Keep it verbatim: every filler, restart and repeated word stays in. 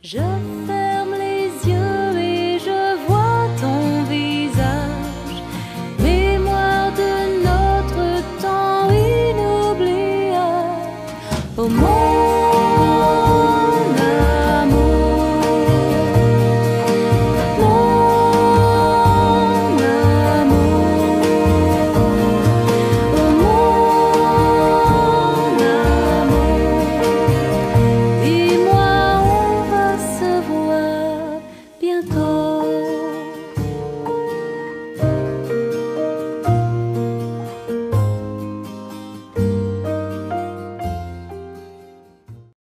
Je ferme les yeux et je vois ton visage, mémoire de notre temps inoubliable. Au monde